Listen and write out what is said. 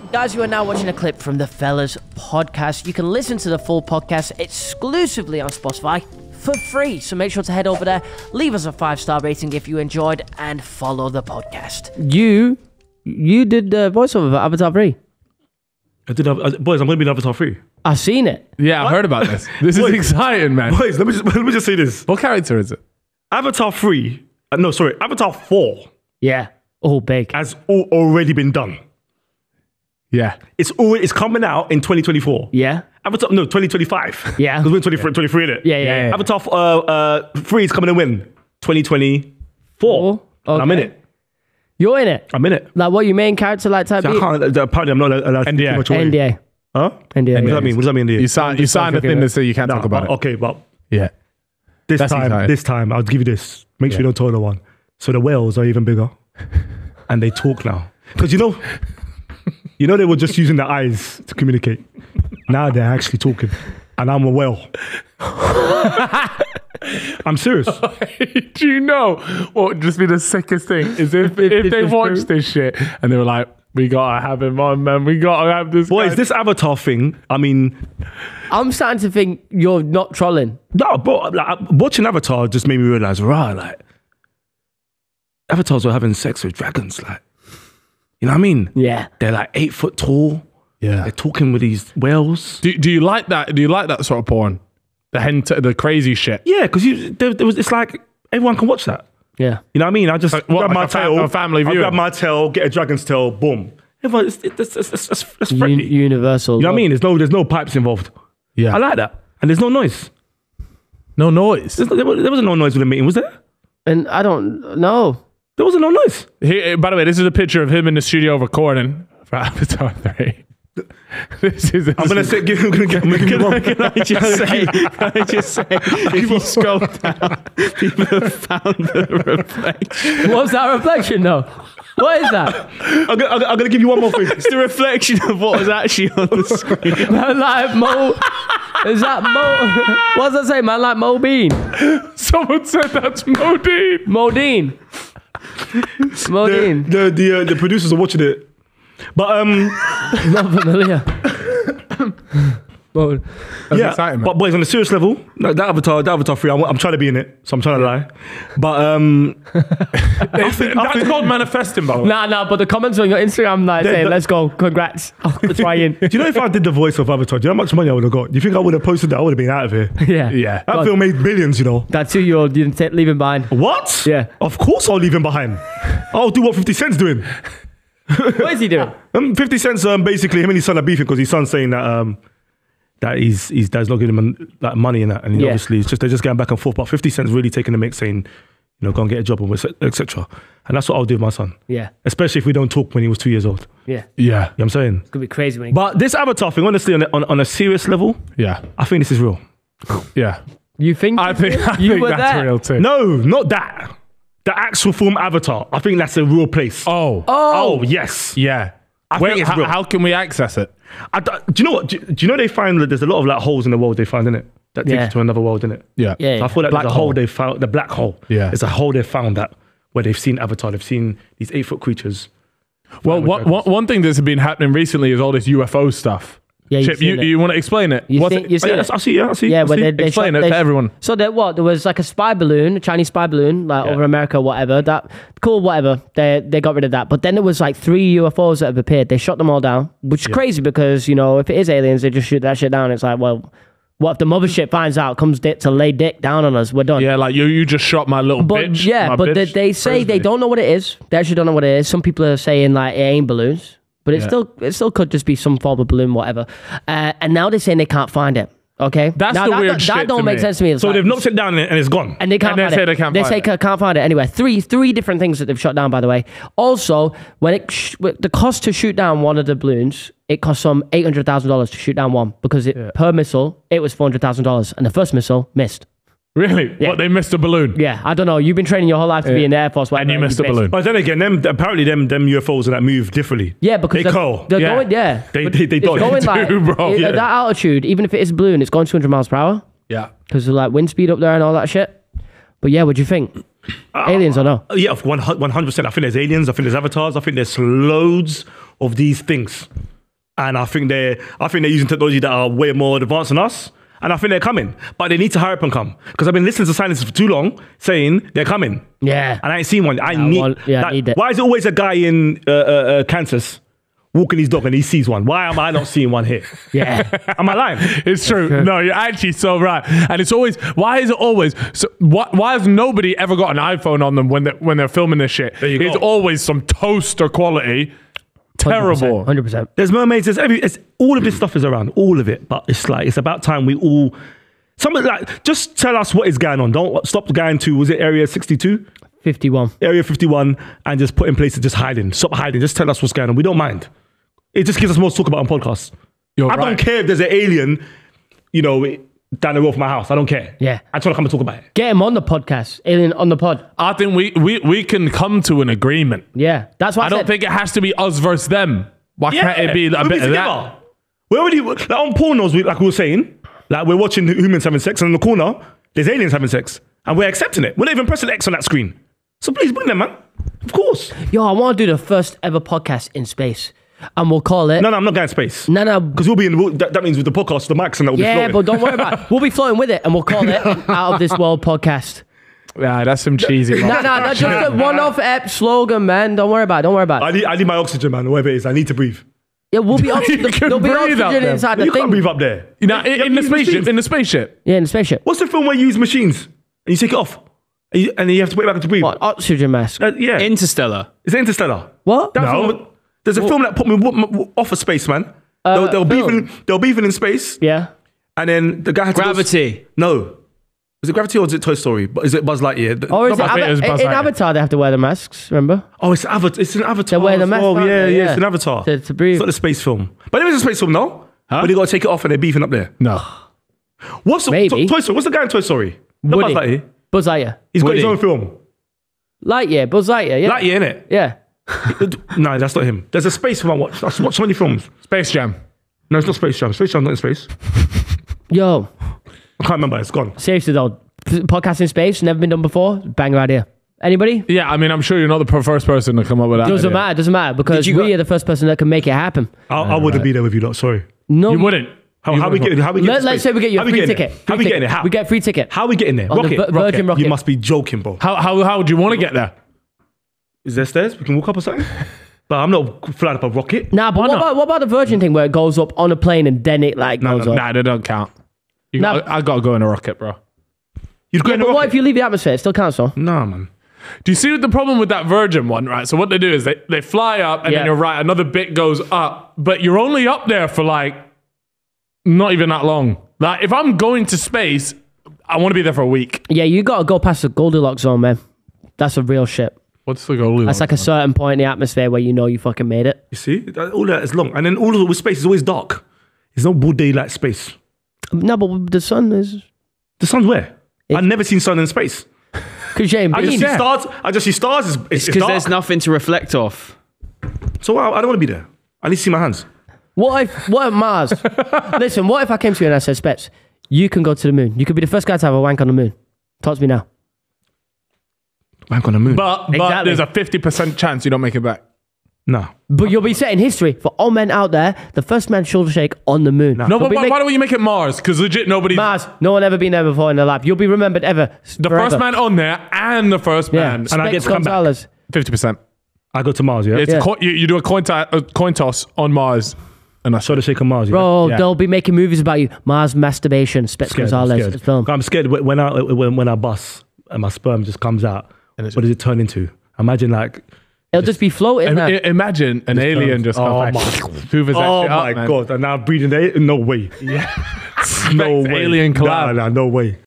Guys, you are now watching a clip from the Fellas podcast. You can listen to the full podcast exclusively on Spotify for free. So make sure to head over there, leave us a 5-star rating if you enjoyed, and follow the podcast. You did the voiceover for Avatar 3. I did have, boys, I'm going to be in Avatar 3. I've seen it. Yeah, I've heard about this. This is exciting, man. Boys, let me just say this. What character is it? Avatar 3, Avatar 4 Yeah. Oh, big. has already been done. Yeah. It's coming out in 2024. Yeah. Avatar, no, 2025. Yeah. Because we're in 23, innit? Yeah. Avatar 3 is coming in when? 2024. Okay. I'm in it. You're in it? I'm in it. Like, what, your main character like type So I can't, apparently I'm not allowed to NDA. give too much away. NDA. Huh? NDA. What does that mean? What does that mean, NDA? You signed a thing that says you can't talk about it. Okay, but Yeah. this That's exciting. time, I'll give you this. Make sure you don't tell no one. So the whales are even bigger. And they talk now. Because you know they were just using their eyes to communicate. Now they're actually talking. And I'm a whale. I'm serious. Do you know what would just be the sickest thing is if they watched this shit and they were like, we gotta have him on, man. We gotta have this. Boys, guy. this Avatar thing, I mean, I'm starting to think you're not trolling. no, but like, watching Avatar just made me realize, like, Avatars were having sex with dragons, like, you know what I mean? Yeah. They're like 8 foot tall. Yeah. They're talking with these whales. Do you like that? Do you like that sort of porn? The crazy shit. Yeah, because it's like everyone can watch that. Yeah. You know what I mean? I just what, grab like my a tail, a family I viewing? grab my tail, get a dragon's tail, boom. Everyone, it's friendly. Universal. You know what I mean? There's no pipes involved. Yeah. I like that, and there's no noise. No noise. There wasn't no noise with the meeting, was there? And I don't know. There wasn't no noise. By the way, this is a picture of him in the studio recording for Avatar 3. I'm gonna say, give you one. Can I just say, if you scroll down, people have found the reflection. What's that reflection though? What is that? I'm gonna give you one more thing. It's the reflection of what was actually on the screen. Man like Mo. Is that Mo? What does that say? Man like Mo Bean. Someone said that's Modine. Modine. Modine. The producers are watching it, but Not familiar. Mo- yeah. exciting, man. But boys, on a serious level, like that Avatar 3, I'm trying to be in it, so I'm trying to lie. But That's called manifesting, by the way. Nah, but the comments on your Instagram like saying, let's go, congrats. I'll try in. do you know if I did the voice of Avatar, do you know how much money I would have got? Do you think I would have posted that? I would have been out of here. Yeah. Yeah. That film made millions, you know. That 2-year-old you didn't leave him behind. What? Yeah. Of course I'll leave him behind. I'll do what 50 Cent's doing. What is he doing? 50 Cent's basically him and his son are beefing because his son's saying that that his dad's not giving him like money and that, and Yeah. obviously they're just going back and forth. But 50 Cent's really taking the mix, saying, you know, go and get a job, etc. And that's what I'll do with my son, Yeah. especially if we don't talk when he was 2 years old. Yeah. Yeah. You know what I'm saying? It's gonna be crazy when he But this Avatar thing, honestly, on a serious level, Yeah. I think this is real. Yeah. You think? I think you were that's there? real too. No, not that. The actual film Avatar. I think that's a real place. Oh. Yes. Yeah. I Wait, think it's real. how can we access it? Do you know what? Do you know they find that there's a lot of like holes in the world they find in it that takes Yeah. you to another world, in it? Yeah. Yeah. So I feel like Black there's a hole hole. they found, the black hole. Yeah. There's a hole they found that where they've seen Avatar, they've seen these 8-foot creatures. Well, one thing that's been happening recently is all this UFO stuff. Yeah, Chip, you want to explain it? You What's seen, it? you seen it? I see. Yeah, but they Explain shot, it to everyone. So there was like a spy balloon, a Chinese spy balloon, like over America, whatever. That cool, whatever. They got rid of that. But then there was like 3 UFOs that have appeared. They shot them all down, which is crazy because, you know, if it is aliens, they just shoot that shit down. It's like, well, what if the mothership finds out, comes to lay dick down on us? We're done. Yeah, like you just shot my little But bitch. yeah, my but bitch they say they Frisbee. don't know what it is. They actually don't know what it is. Some people are saying like it ain't balloons. But it still could just be some form of balloon, whatever. And now they're saying they can't find it. Okay, That's now, the that, weird that, shit That don't to make me. sense to me. It's So like- they've knocked it down and it's gone. and they can't. And they find say it. they can't They find say it. can't find it anyway. Three different things that they've shot down. By the way, also when the cost to shoot down one of the balloons, it cost some $800,000 to shoot down one because per missile it was $400,000, and the first missile missed. Really? Yeah. What, they missed a balloon? Yeah, I don't know. You've been training your whole life to be in the Air Force, whatever, And you missed a missed. balloon. But then again, apparently them UFOs and that move differently. Yeah, because they curl. they're Yeah. going. Yeah, They But dodge. it's going They like do, bro. at Yeah. that altitude. Even if it is a balloon, it's going 200 miles per hour Yeah. because of like wind speed up there and all that shit. But yeah, what do you think? Aliens or no? Yeah, 100%. I think there's aliens. I think there's avatars. I think there's loads of these things. And I think they're using technology that are way more advanced than us. And I think they're coming. But they need to hurry up and come. Because I've been listening to scientists for too long saying they're coming. Yeah. And I ain't seen one. I need that. Why is it always a guy in Kansas walking his dog and he sees one? Why am I not seeing one here? Yeah. Am I lying? It's true. No, you're actually so right. And it's always, why is it always, so why has nobody ever got an iPhone on them when they're filming this shit? There you It's go. always some toaster quality. Terrible. 100%. There's mermaids. There's all of this stuff is around, all of it. But it's about time we all. Just tell us what is going on. Don't stop going to. Was it Area 62, 51. Area 51, and just put in place to just hiding. Stop hiding. Just tell us what's going on. We don't mind. It just gives us more to talk about on podcasts. You're I right. don't care if there's an alien, down the road from my house. I don't care. Yeah. I just want to come and talk about it. Get him on the podcast. Alien on the pod. I think we can come to an agreement. Yeah. That's why I don't think it has to be us versus them. Why can't it be a we'll bit of that? together. We're already like on pornos. Like we were saying, like we're watching humans having sex, and in the corner there's aliens having sex, and we're accepting it. We're not even pressing X on that screen. So please bring them, man. Of course. Yo, I want to do the first ever podcast in space. And we'll call it. No, I'm not going to space. No. Because we'll be in. That means with the podcast, the mics, and that will be Yeah, floating. but don't worry about it. We'll be floating with it and we'll call it an Out of This World podcast. Yeah, that's some cheesy. No, that's just a one-off ep slogan, man. Don't worry about it. I need my oxygen, man. Whatever it is, I need to breathe. Yeah, we'll be oxygen. You can There'll be breathe up oxygen there. inside You the can't thing. breathe up there. You know, in the use spaceship. machines. In the spaceship. Yeah, in the spaceship. What's the film where you use machines and you take it off, and then you have to put it back to breathe? What? Oxygen mask. Yeah, Interstellar. it's Interstellar. What? That No. film- there's a film that put me off of space, man. They'll beefing in space, Yeah. and then the guy had to go- Gravity. No, is it Gravity or is it Toy Story? But is it Buzz Lightyear? Or is I think it was it Buzz in Lightyear. Avatar they have to wear the masks, remember? Oh, it's Avatar. It's an Avatar. They wear the as mask, well. aren't Yeah, they? it's an Avatar. To breathe. It's not a space film, but it is a space film, no? Huh? But they got to take it off and they're beefing up there. No. What's the, Maybe. Toy Story? What's the guy in Toy Story? Not Woody. Buzz Lightyear. Buzz Lightyear. He's got his Woody. own film. Lightyear, Buzz Lightyear, yeah. Lightyear, innit? Yeah. No, that's not him. There's a space film I watched. I watched so many films. Space Jam. No, it's not Space Jam. Space Jam's not in space. Yo, I can't remember. It's gone. seriously though, podcast in space, never been done before. Banger idea. Anybody? Yeah, I mean, I'm sure you're not the first person to come up with that. Doesn't idea. matter, because Did you we are the first person that can make it happen. I wouldn't be there with you lot. Sorry. No, You wouldn't. How we get? How we get? to Let's space? say we get you How a we free getting ticket. there? How we getting there? How? We get a free ticket. How we getting there? On the Virgin Rocket. You must be joking, bro. How would you want to get there? Is there stairs? We can walk up or something? But I'm not flying up a rocket. Nah, but Why not? what about the Virgin thing where it goes up on a plane and then it like goes up? Nah, they don't count. Nah. I got to go in a rocket, bro. You'd go Yeah, in a but what rocket. if you leave the atmosphere? It still counts, though. Nah, man. Do you see the problem with that Virgin one, right? So what they do is they fly up and Yeah. then you're right, another bit goes up, but you're only up there for like not even that long. Like if I'm going to space, I want to be there for a week. Yeah, you got to go past the Goldilocks zone, man. That's a real shit. What's the goal? That's like a certain point in the atmosphere where you know you fucking made it. You see? All that is long. And then all of it with space is always dark. It's not broad daylight space. No, but the sun is... The sun's where? I've never seen sun in space. Because you ain't I just been see there. stars. I just see stars. It's Because dark. there's nothing to reflect off. So I don't want to be there. I need to see my hands. What if Mars... Listen, what if I came to you and I said, Spets, you can go to the moon. You could be the first guy to have a wank on the moon. Talk to me now. Wank on the moon. But Exactly. there's a 50% chance you don't make it back. No. But you'll be setting history for all men out there. The first man shoulder shake on the moon. No, You'll but be why don't you make it Mars? Because legit nobody. Mars. No one ever been there before in their life. You'll be remembered ever. The first man on there and the first Yeah. man. And I get to come back. Gonzalez. 50%. I go to Mars, yeah? It's Yeah. you do a coin toss on Mars. And I saw the shake on Mars, yeah? Bro, Yeah. they'll be making movies about you. Mars masturbation. Spets Scared, Gonzalez. I'm Film. I'm scared when I bust and my sperm just comes out. What does it turn into? Imagine like... It'll just be floating there. Imagine an alien just Oh comes my back. Hoovers that Oh shit my up, man. God. And now breathing there? No way. Yeah. No way. alien collab. Nah, no way.